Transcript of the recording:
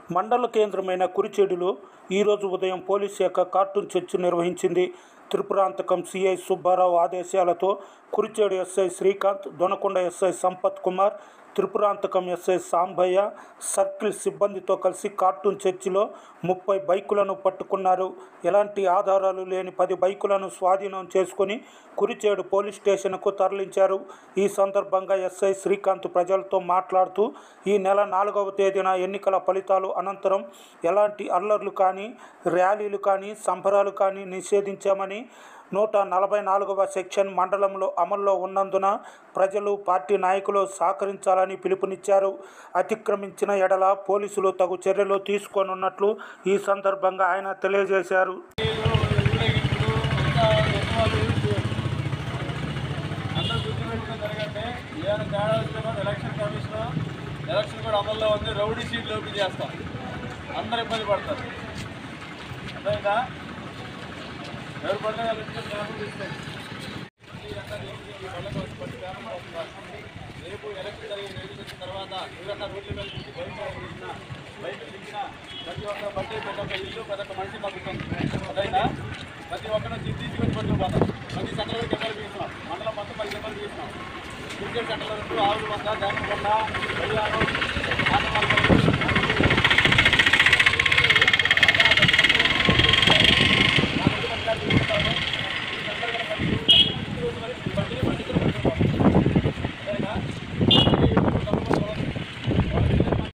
మండల కేంద్రమైన కురిచేడులో ఈరోజు ఉదయం పోలీస్ శాఖ కార్టూన్ చర్చ్ నిర్వహించింది. త్రిపురాంతకం సిఐ సుబ్బారావు ఆదేశాలతో Kurichedu SI Srikanth, Donakonda SI Sampath Kumar, Tripurantakam SI Sambaiah circle సిబ్బందితో కలిసి కార్టూన్ చర్చిలో 30 బైకులను పట్టుకున్నారు. ఎలాంటి ఆధారాలు లేని 10 బైకులను స్వాధీనం చేసుకుని కురిచేడు పోలీస్ స్టేషన్కు తరలించారు. ఈ సందర్భంగా ఎస్ఐ శ్రీకాంత్ ప్రజలతో మాట్లాడుతూ, ఈ నెల 4వ తేదీన ఎన్నికల ఫలితాలు అనంతరం ఎలాంటి అల్లర్లు కానీ, ర్యాలీలు కానీ, సంబరాలు కానీ నిషేధించామని, 144వ సెక్షన్ మండలంలో అమల్లో ఉన్నందున ప్రజలు, పార్టీ నాయకులు సహకరించాలని పిలుపునిచ్చారు. అతిక్రమించిన ఎడల పోలీసులు తగు చర్యలు తీసుకోనున్నట్లు ఈ సందర్భంగా ఆయన తెలియజేశారు. ఎలక్షన్ కూడా అమల్లో ఉంది. రౌడీ సీట్లు ఓపెన్ చేస్తాం, అందరూ ఇబ్బంది పడతారు. అదేనా ఎవరు పడినా రేపు ఎలక్షన్ జరిగిన తర్వాత ఎవరన్నా రోడ్ల మీద నుంచి బయటకు దిగిన ప్రతి ఒక్క బట్టి ప్రతి ఒక్క ఇల్లు ప్రతి ఒక్క మనిషి పడుతుంది. అదైనా ప్రతి ఒక్కరు తీసుకొని పట్టుకుపోతాం. ప్రతి సెంటర్లో కెమెరా తీస్తున్నాం. మండలం మొత్తం 10 కెమెరాలు తీస్తున్నాం. క్రికెట్ సెంటర్లో 6 వంద, 100, 10,